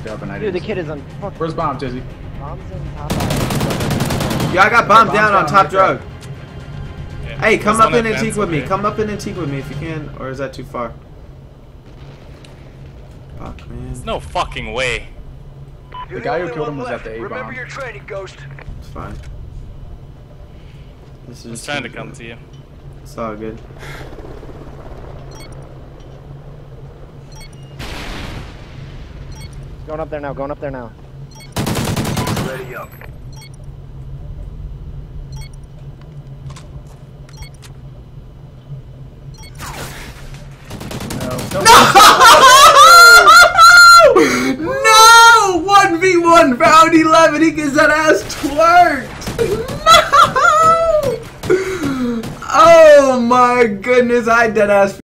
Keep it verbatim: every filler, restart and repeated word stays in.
picked it up and I Dude, didn't. the kid is on. Fuck. Where's bomb, Jizzy? Bombs in top. Right. Yeah, I got bombed Okay, down bomb's on down, top drug. Yeah. Hey, come There's up one in at antique vents, with me. okay? Come up in antique with me if you can, or is that too far? Fuck, man. There's no fucking way. The guy who killed him was at the A Remember bomb. your training, Ghost. It's fine. This is I was just trying to too come good. to you. It's all good. Going up there now. Going up there now. Ready up. No. No! one v one round eleven, he gets that ass twerked! No! Oh my goodness, I dead ass